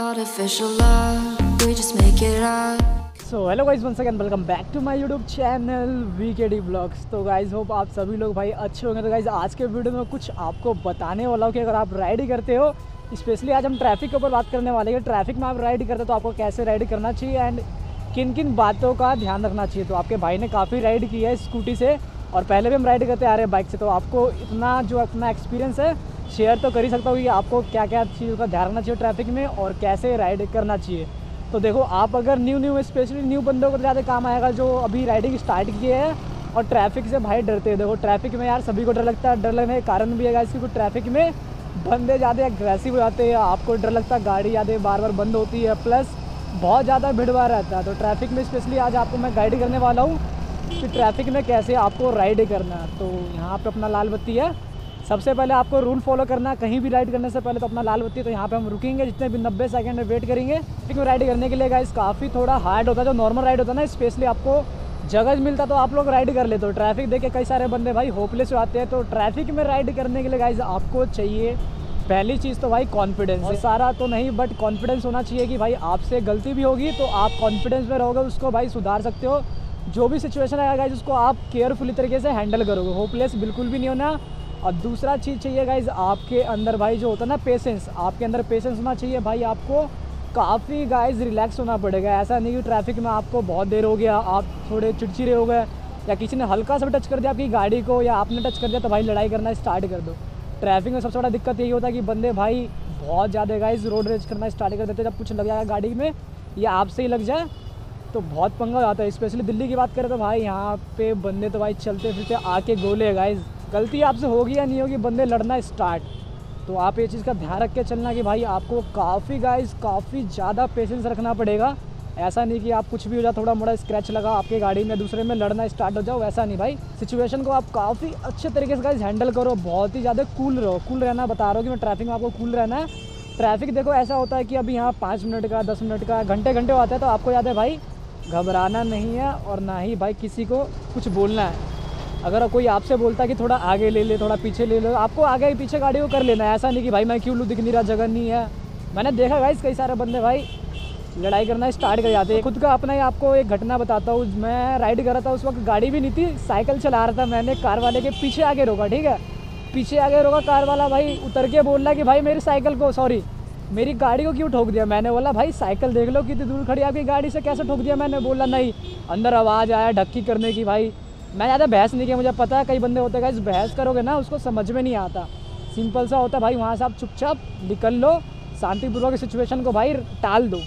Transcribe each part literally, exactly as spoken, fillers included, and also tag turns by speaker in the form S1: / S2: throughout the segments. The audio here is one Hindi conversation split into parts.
S1: Artificial love, we just make it up.
S2: So hello guys, once again welcome back to my YouTube channel VKD blogs. तो गाइस होप आप सभी लोग भाई अच्छे होंगे। तो गाइस आज के वीडियो में कुछ आपको बताने वाला हूँ कि अगर आप राइड करते हो, स्पेशली आज हम ट्रैफिक के ऊपर बात करने वाले हैं। ट्रैफिक में आप राइड करते हो तो आपको कैसे राइड करना चाहिए एंड किन किन बातों का ध्यान रखना चाहिए। तो आपके भाई ने काफ़ी राइड की है स्कूटी से और पहले भी हम राइड करते आ रहे हैं बाइक से, तो आपको इतना जो अपना एक्सपीरियंस है शेयर तो कर ही सकता हूँ कि आपको क्या क्या चीज़ों का ध्यान रखना चाहिए ट्रैफिक में और कैसे राइड करना चाहिए। तो देखो, आप अगर न्यू न्यू स्पेशली न्यू बंदों को ज़्यादा काम आएगा जो अभी राइडिंग स्टार्ट किए हैं और ट्रैफिक से भाई डरते हैं। देखो ट्रैफिक में यार सभी को डर लगता है, डर लगने का कारण भी है इसकी कुछ ट्रैफिक में बंदे ज़्यादा एग्रेसिव हो जाते हैं, आपको डर लगता है, गाड़ी ज़्यादा बार बार बंद होती है, प्लस बहुत ज़्यादा भीड़ भाड़ रहता है। तो ट्रैफिक में स्पेशली आज आपको मैं गाइड करने वाला हूँ कि ट्रैफिक में कैसे आपको राइड करना है। तो यहाँ पर अपना लाल बत्ती है, सबसे पहले आपको रूल फॉलो करना है। कहीं भी राइड करने से पहले तो अपना लाल बत्ती, तो यहाँ पे हम रुकेंगे, जितने भी नब्बे सेकंड में वेट करेंगे। लेकिन राइड करने के लिए गाइस काफ़ी थोड़ा हार्ड होता है, जो नॉर्मल राइड होता है ना, स्पेशली आपको जगह मिलता तो आप लोग राइड कर लेते हो। ट्रैफिक देख के कई सारे बंदे भाई होपलेस हो जाते हैं। तो ट्रैफिक में राइड करने के लिए गाइस आपको चाहिए पहली चीज़ तो भाई कॉन्फिडेंस। और सारा तो नहीं बट कॉन्फिडेंस होना चाहिए कि भाई आपसे गलती भी होगी तो आप कॉन्फिडेंस में रहोगे, उसको भाई सुधार सकते हो। जो भी सिचुएशन आएगा गाइस उसको आप केयरफुली तरीके से हैंडल करोगे, होपलेस बिल्कुल भी नहीं होना। और दूसरा चीज़ चाहिए गाइज आपके अंदर भाई जो होता है ना पेशेंस, आपके अंदर पेशेंस होना चाहिए भाई। आपको काफ़ी गाइज रिलैक्स होना पड़ेगा। ऐसा नहीं कि ट्रैफिक में आपको बहुत देर हो गया, आप थोड़े चिड़चिड़े हो गए या किसी ने हल्का सा भी टच कर दिया आपकी गाड़ी को या आपने टच कर दिया तो भाई लड़ाई करना स्टार्ट कर दो। ट्रैफिक में सबसे बड़ा दिक्कत यही होता है कि बंदे भाई बहुत ज़्यादा गाइज रोड रेज करना स्टार्ट कर देते हैं। जब कुछ लग जाएगा गाड़ी में या आपसे ही लग जाए तो बहुत पंगा आता है। स्पेशली दिल्ली की बात करें तो भाई यहाँ पे बंदे तो भाई चलते फिरते आके गोले गाइज, गलती आपसे होगी या नहीं होगी, बंदे लड़ना स्टार्ट। तो आप ये चीज़ का ध्यान रख के चलना कि भाई आपको काफ़ी गाइस काफ़ी ज़्यादा पेशेंस रखना पड़ेगा। ऐसा नहीं कि आप कुछ भी हो जाए, थोड़ा मोड़ा स्क्रैच लगा आपके गाड़ी में, दूसरे में लड़ना स्टार्ट हो जाओ, वैसा नहीं भाई। सिचुएशन को आप काफ़ी अच्छे तरीके से गाइस हैंडल करो, बहुत ही ज़्यादा कूल रहो। कूल रहना बता रहा हूँ कि मैं ट्रैफिक में आपको कूल रहना है। ट्रैफिक देखो ऐसा होता है कि अभी यहाँ पाँच मिनट का, दस मिनट का, घंटे घंटे आता है, तो आपको याद है भाई घबराना नहीं है और ना ही भाई किसी को कुछ बोलना है। अगर कोई आपसे बोलता है कि थोड़ा आगे ले ले, थोड़ा पीछे ले लो, आपको आगे ही पीछे गाड़ी को कर लेना है। ऐसा नहीं कि भाई मैं क्यों लूँ, दिख नहीं रहा, जगह नहीं है। मैंने देखा गाइस कई सारे बंदे भाई लड़ाई करना स्टार्ट कर जाते हैं। खुद का अपना ही आपको एक घटना बताता हूँ। मैं राइड कर रहा था, उस वक्त गाड़ी भी नहीं थी, साइकिल चला रहा था। मैंने कार वाले के पीछे आगे रोका, ठीक है, पीछे आगे रोका, कार वाला भाई उतर के बोल रहा कि भाई मेरी साइकिल को, सॉरी मेरी गाड़ी को क्यों ठोक दिया। मैंने बोला भाई साइकिल देख लो कितनी दूर खड़ी, आपकी गाड़ी से कैसे ठोक दिया। मैंने बोला नहीं, अंदर आवाज़ आया ढक्की करने की। भाई मैं ज़्यादा बहस नहीं किया, मुझे पता है कई बंदे होते हैं इस बहस करोगे ना उसको समझ में नहीं आता। सिंपल सा होता है भाई, वहाँ से आप चुपचाप निकल लो, शांतिपूर्वक सिचुएशन को भाई टाल दो।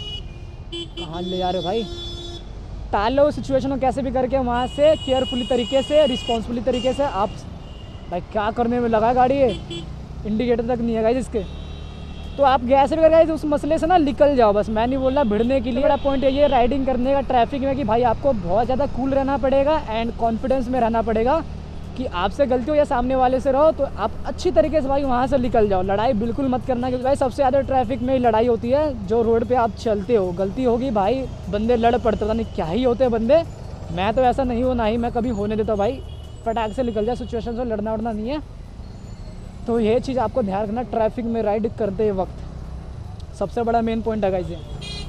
S2: कहाँ ले जा रहे हो भाई, टाल लो सिचुएशन को कैसे भी करके, वहाँ से केयरफुली तरीके से, रिस्पॉन्सिबली तरीके से। आप भाई क्या करने में लगा गाड़ी है, इंडिकेटर तक नहीं है गाइस इसके, तो आप गैस भी कर उस मसले से ना निकल जाओ। बस मैं नहीं बोल रहा भिड़ने के लिए। मेरा पॉइंट ये है राइडिंग करने का ट्रैफिक में कि भाई आपको बहुत ज़्यादा कूल रहना पड़ेगा एंड कॉन्फिडेंस में रहना पड़ेगा कि आपसे गलती हो या सामने वाले से रहो तो आप अच्छी तरीके से भाई वहाँ से निकल जाओ। लड़ाई बिल्कुल मत करना, क्योंकि भाई सबसे ज़्यादा ट्रैफिक में लड़ाई होती है जो रोड पर आप चलते हो। गलती होगी भाई बंदे लड़ पड़ते, पता नहीं क्या ही होते हैं बंदे। मैं तो ऐसा नहीं हूँ, ना ही मैं कभी होने देता भाई, फटाक से निकल जाए सिचुएशन से, लड़ना उड़ना नहीं है। तो ये चीज़ आपको ध्यान रखना ट्रैफिक में राइड करते वक्त, सबसे बड़ा मेन पॉइंट है गाइस।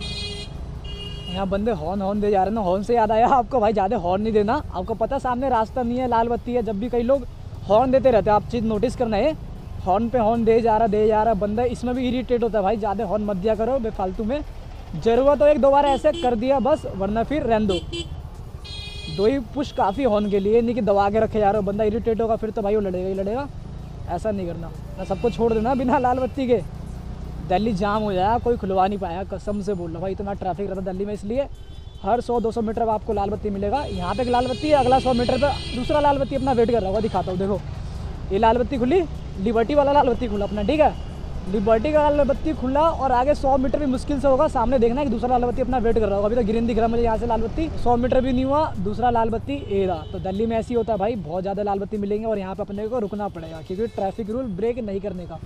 S2: यहाँ बंदे हॉर्न हॉर्न दे जा रहे हैं ना, हॉर्न से याद आया आपको भाई ज़्यादा हॉर्न नहीं देना। आपको पता सामने रास्ता नहीं है, लाल बत्ती है, जब भी कई लोग हॉर्न देते रहते हैं, आप चीज़ नोटिस करना है, हॉर्न पे हॉर्न दे जा रहा दे जा रहा बंदा, इसमें भी इरिटेट होता है भाई। ज़्यादा हॉर्न मत दिया करो बेफालतू में, ज़रूरत हो एक दो बार ऐसे कर दिया बस, वरना फिर रहने दो। दो ही पुश काफ़ी हॉर्न के लिए, नहीं कि दबा के रखे जा रहे हो, बंदा इरिटेट होगा फिर तो भाई वो लड़ेगा ही लड़ेगा। ऐसा नहीं करना ना, सबको छोड़ देना बिना लाल बत्ती के। दिल्ली जाम हो जाएगा, कोई खुलवा नहीं पाया, कसम से बोल रहा भाई, इतना ट्रैफिक रहता दिल्ली में। इसलिए हर सौ दो सौ मीटर पर आपको लाल बत्ती मिलेगा। यहाँ पे एक लाल बत्ती है, अगला सौ मीटर पर दूसरा लाल बत्ती अपना वेट कर रहा होगा, दिखाता हूँ। देखो ये लाल बत्ती खुली, लिबर्टी वाला लाल बत्ती खुला अपना, ठीक है, लिबर्टी का लाल बत्ती खुला और आगे सौ मीटर भी मुश्किल से होगा, सामने देखना है कि दूसरा लाल बत्ती अपना वेट कर रहा होगा। अभी तो ग्रीन दिख रहा है मुझे यहाँ से लाल बत्ती, सौ मीटर भी नहीं हुआ, दूसरा लाल बत्ती ए रहा। तो दिल्ली में ऐसी होता है भाई, बहुत ज़्यादा लाल बत्ती मिलेंगे और यहाँ पे अपने को रुकना पड़ेगा, क्योंकि ट्रैफिक रूल ब्रेक नहीं करने का।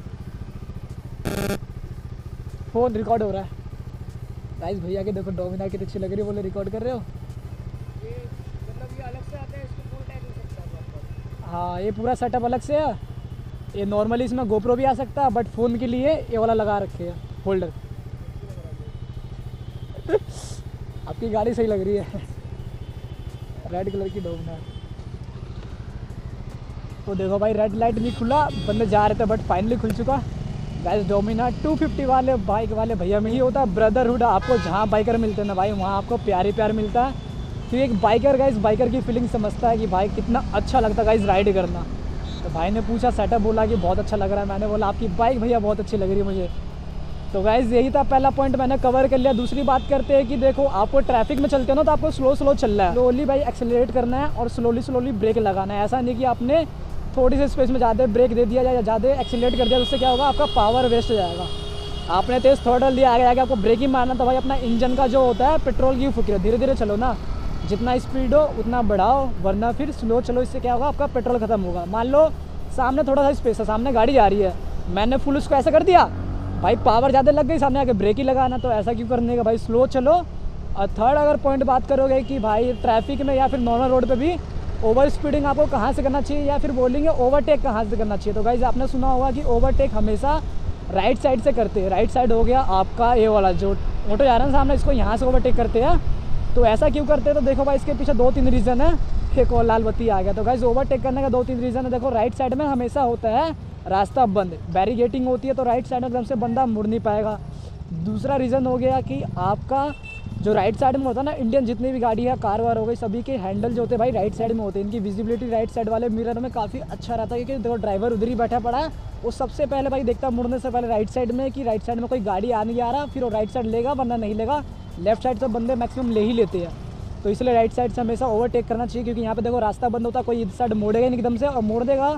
S2: फ़ोन रिकॉर्ड हो रहा है गाइस, भैया के देखो डोमिनार कितनी अच्छी लग रही है, बोले रिकॉर्ड कर रहे हो।
S3: ये मतलब ये अलग से आता है, इसको फुल टाइम हो सकता है।
S2: हाँ ये पूरा सेटअप अलग से है, ये नॉर्मली इसमें गोप्रो भी आ सकता है, बट फ़ोन के लिए ये वाला लगा रखे है होल्डर। आपकी गाड़ी सही लग रही है, रेड कलर की डोमिनार। तो देखो भाई रेड लाइट नहीं खुला, बंदे जा रहे थे बट फाइनली खुल चुका। गाइस डोमिनार टू फिफ्टी वाले बाइक वाले भैया में ही होता है ब्रदरहुड। आपको जहाँ बाइकर मिलते हैं ना भाई, वहाँ आपको प्यार ही प्यार मिलता है। तो एक बाइकर गाइस बाइकर की फीलिंग समझता है कि भाई कितना अच्छा लगता है गाइस राइड करना। तो भाई ने पूछा सेटअप, बोला कि बहुत अच्छा लग रहा है। मैंने बोला आपकी बाइक भैया बहुत अच्छी लग रही है मुझे। तो गाइस यही था पहला पॉइंट, मैंने कवर कर लिया। दूसरी बात करते हैं कि देखो आपको ट्रैफिक में चलते हो ना, तो आपको स्लो स्लो चलना है, स्लोली भाई एक्सेलरेट करना है और स्लोली स्लोली ब्रेक लगाना है। ऐसा नहीं कि आपने थोड़ी सी स्पेस में ज़्यादा ब्रेक दे दिया या ज़्यादा एक्सेलरेट कर दिया, तो उससे क्या होगा, आपका पावर वेस्ट हो जाएगा। आपने तेज़ थ्रॉटल दिया, आगे आगे आपको ब्रेक ही मारना, तो भाई अपना इंजन का जो होता है पेट्रोल की फुक, धीरे धीरे चलो ना, जितना स्पीड हो उतना बढ़ाओ, वरना फिर स्लो चलो। इससे क्या होगा, आपका पेट्रोल खत्म होगा। मान लो सामने थोड़ा सा स्पेस है, सामने गाड़ी आ रही है, मैंने फुल उसको ऐसा कर दिया, भाई पावर ज़्यादा लग गई, सामने आके ब्रेक ही लगाना। तो ऐसा क्यों करने का भाई, स्लो चलो। और थर्ड अगर पॉइंट बात करोगे कि भाई ट्रैफिक में या फिर नॉर्मल रोड पे भी ओवर स्पीडिंग आपको कहाँ से करना चाहिए, या फिर बोलेंगे ओवरटेक कहाँ से करना चाहिए। तो गाइस आपने सुना होगा कि ओवरटेक हमेशा राइट साइड से करते हैं। राइट साइड हो गया आपका ये वाला जो ऑटो जा रहा है सामने, इसको यहाँ से ओवरटेक करते हैं। तो ऐसा क्यों करते हैं, तो देखो भाई इसके पीछे दो तीन रीज़न है। एक और लाल बत्ती आ गया। तो गाइस ओवरटेक करने का दो तीन रीज़न है। देखो राइट साइड में हमेशा होता है रास्ता बंद, बैरिगेटिंग होती है, तो राइट साइड में एकदम से बंदा मुड़ नहीं पाएगा। दूसरा रीज़न हो गया कि आपका जो राइट साइड में होता है ना, इंडियन जितनी भी गाड़ी है, कार वार हो गई, सभी के हैंडल जो होते हैं भाई राइट साइड में होते हैं। इनकी विजिबिलिटी राइट साइड वाले मिरर में काफ़ी अच्छा रहता है, क्योंकि देखो ड्राइवर उधर ही बैठा पड़ा है, वो सबसे पहले भाई देखता मुड़ने से पहले राइट साइड में कि राइट साइड में कोई गाड़ी आ नहीं आ रहा, फिर वो राइट साइड लेगा, वरना नहीं लेगा। लेफ्ट साइड से बंदे मैक्सिमम ले ही लेते हैं, तो इसलिए राइट साइड से हमेशा ओवरटेक करना चाहिए। क्योंकि यहाँ पे देखो रास्ता बंद होता है, कोई इस साइड मोड़ेगा नहीं एकदम से, और मोड़ देगा।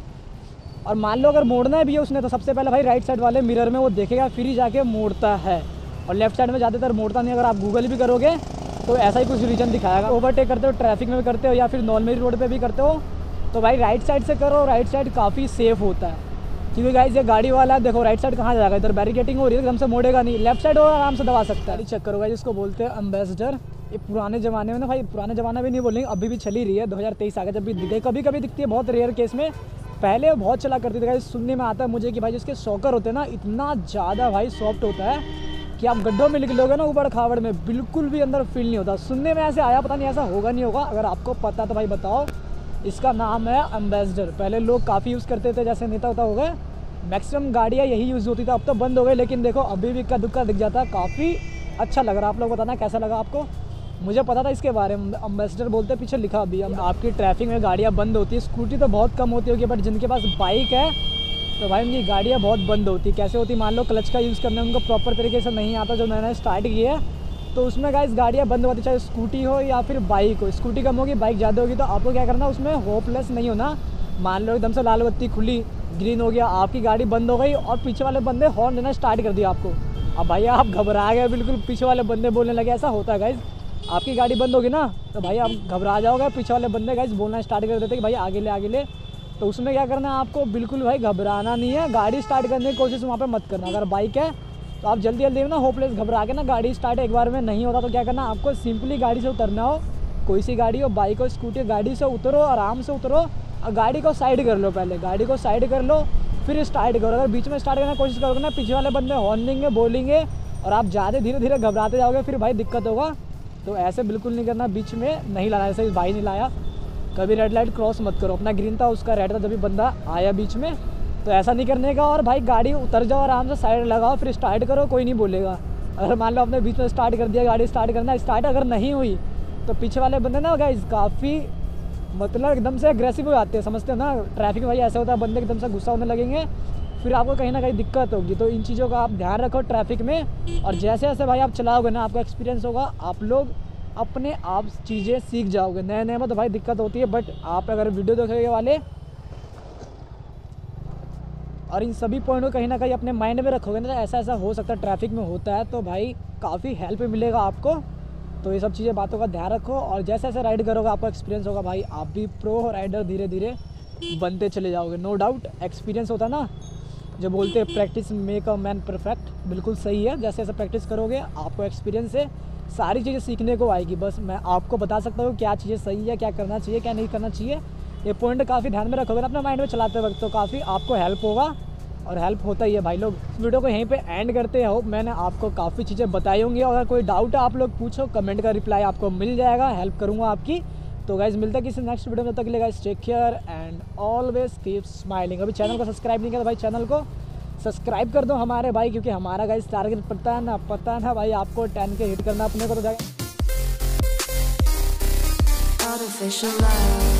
S2: और मान लो अगर मोड़ना है भी है उसने, तो सबसे पहले भाई राइट साइड वाले मिरर में वो देखेगा, फिर ही जाके मोड़ता है। और लेफ्ट साइड में ज़्यादातर मोड़ता नहीं। अगर आप गूगल भी करोगे तो ऐसा ही कुछ रीजन दिखाएगा। ओवरटेक करते हो ट्रैफिक में भी करते हो या फिर नॉर्मल रोड पे भी करते हो, तो भाई राइट साइड से करो। राइट साइड काफ़ी सेफ होता है, क्योंकि गाइस ये गाड़ी वाला देखो राइट साइड कहाँ जाएगा, इधर बैरिकेटिंग हो रही है, एकदम से मोड़ेगा नहीं। लेफ्ट साइड हो आराम से दबा सकता है। चेक करो गाइस, इसको बोलते हैं एम्बेसडर। ये पुराने ज़माने में ना भाई, पुराने ज़माना भी नहीं बोलेंगे, अभी भी चली रही है। दो हज़ार तेईस आ गया जब भी दिखे, कभी कभी दिखती है, बहुत रेयर केस में। पहले बहुत चला करती थी गाइस। सुनने में आता है मुझे कि भाई जिसके शॉकर होते हैं ना, इतना ज़्यादा भाई सॉफ्ट होता है कि आप गड्ढों में निकलोगे ना ऊबड़ खाबड़ में, बिल्कुल भी अंदर फील नहीं होता। सुनने में ऐसे आया, पता नहीं ऐसा होगा नहीं होगा। अगर आपको पता तो भाई बताओ। इसका नाम है एम्बेसडर। पहले लोग काफ़ी यूज़ करते थे, जैसे नेता होता हो गए, मैक्सिमम गाड़ियाँ यही यूज़ होती थी। अब तो बंद हो गई, लेकिन देखो अभी भी इक्का दुक्का दिख जाता है। काफ़ी अच्छा लग रहा है। आप लोग बताना कैसा लगा आपको। मुझे पता था इसके बारे में, एम्बेसडर बोलते पीछे लिखा अभी। आपकी ट्रैफिक में गाड़ियाँ बंद होती है, स्कूटी तो बहुत कम होती होगी, बट जिनके पास बाइक है तो भाई उनकी गाड़ियाँ बहुत बंद होती है। कैसे होती, मान लो क्लच का यूज़ करना उनको प्रॉपर तरीके से नहीं आता, जो मैंने स्टार्ट किया है, तो उसमें गाइस गाड़ियाँ बंद होती, चाहे स्कूटी हो या फिर बाइक हो। स्कूटी कम होगी, बाइक ज़्यादा होगी, तो आपको क्या करना, उसमें होपलेस नहीं होना। मान लो एकदम से लाल बत्ती खुली, ग्रीन हो गया, आपकी गाड़ी बंद हो गई और पीछे वाले बंदे हॉर्न देना स्टार्ट कर दिया आपको। अब भाई आप घबरा गए, बिल्कुल पीछे वाले बंदे बोलने लगे। ऐसा होता है गाइस, आपकी गाड़ी बंद होगी ना, तो भाई आप घबरा जाओगे, पीछे वाले बंदे गाइस बोलना स्टार्ट कर देते कि भाई आगे ले आगे ले। तो उसमें क्या करना है आपको, बिल्कुल भाई घबराना नहीं है। गाड़ी स्टार्ट करने की कोशिश वहाँ पे मत करना। अगर बाइक है तो आप जल्दी जल्दी में ना होपलेस घबरा के ना गाड़ी स्टार्ट एक बार में नहीं होता, तो क्या करना आपको, सिंपली गाड़ी से उतरना हो। कोई सी गाड़ी हो, बाइक हो, स्कूटी हो, गाड़ी से उतरो, आराम से उतरो और गाड़ी को साइड कर लो। पहले गाड़ी को साइड कर लो, फिर स्टार्ट करो। अगर बीच में स्टार्ट करने की कोशिश करोगे ना, पीछे वाले बंदे हॉर्न देंगे, बोलेंगे और आप ज़्यादा धीरे धीरे घबराते जाओगे, फिर भाई दिक्कत होगा। तो ऐसे बिल्कुल नहीं करना, बीच में नहीं लाना। ऐसे भाई नहीं लाया, कभी रेड लाइट क्रॉस मत करो। अपना ग्रीन था, उसका रेड था, जब भी बंदा आया बीच में, तो ऐसा नहीं करने का। और भाई गाड़ी उतर जाओ, आराम से साइड लगाओ, फिर स्टार्ट करो, कोई नहीं बोलेगा। अगर मान लो आपने बीच में स्टार्ट कर दिया, गाड़ी स्टार्ट करना, स्टार्ट अगर नहीं हुई तो पीछे वाले बंदे ना गाइस काफ़ी मतलब एकदम से एग्रेसिव हो जाते हैं, समझते हो ना। ट्रैफिक में भाई ऐसा होता है, बंदे एकदम से गुस्सा होने लगेंगे, फिर आपको कहीं ना कहीं दिक्कत होगी। तो इन चीज़ों का आप ध्यान रखो ट्रैफिक में। और जैसे जैसे भाई आप चलाओगे ना, आपका एक्सपीरियंस होगा, आप लोग अपने आप चीज़ें सीख जाओगे। नए नए में तो भाई दिक्कत होती है, बट आप अगर वीडियो देखोगे वाले और इन सभी पॉइंट को कहीं ना कहीं अपने माइंड में रखोगे ना, तो ऐसा ऐसा हो सकता है ट्रैफिक में होता है, तो भाई काफ़ी हेल्प मिलेगा आपको। तो ये सब चीज़ें बातों का ध्यान रखो, और जैसे जैसे राइड करोगे आपको एक्सपीरियंस होगा, भाई आप भी प्रो राइडर धीरे धीरे बनते चले जाओगे। नो डाउट एक्सपीरियंस होता ना, जो बोलते हैं practice make a man perfect, बिल्कुल सही है। जैसे जैसे प्रैक्टिस करोगे आपको एक्सपीरियंस से सारी चीज़ें सीखने को आएगी। बस मैं आपको बता सकता हूँ क्या चीज़ें सही है, क्या करना चाहिए, क्या नहीं करना चाहिए। ये पॉइंट काफ़ी ध्यान में रखोगे ना अपने माइंड में चलाते वक्त, तो काफ़ी आपको हेल्प होगा। और हेल्प होता ही है भाई लोग। इस वीडियो को यहीं पे एंड करते हैं। होप मैंने आपको काफ़ी चीज़ें बताई होंगी। अगर कोई डाउट है आप लोग पूछो, कमेंट का रिप्लाई आपको मिल जाएगा, हेल्प करूँगा आपकी। तो गाइज मिलता है किसी नेक्स्ट वीडियो में, तब तक के लिए guys take care and always keep smiling. अभी चैनल को सब्सक्राइब नहीं किया तो भाई चैनल को सब्सक्राइब कर दो हमारे भाई, क्योंकि हमारा गाइज टारगेट पता है ना, पता है ना भाई आपको टेन के हिट करना अपने को। तो जाए
S1: Artificial love.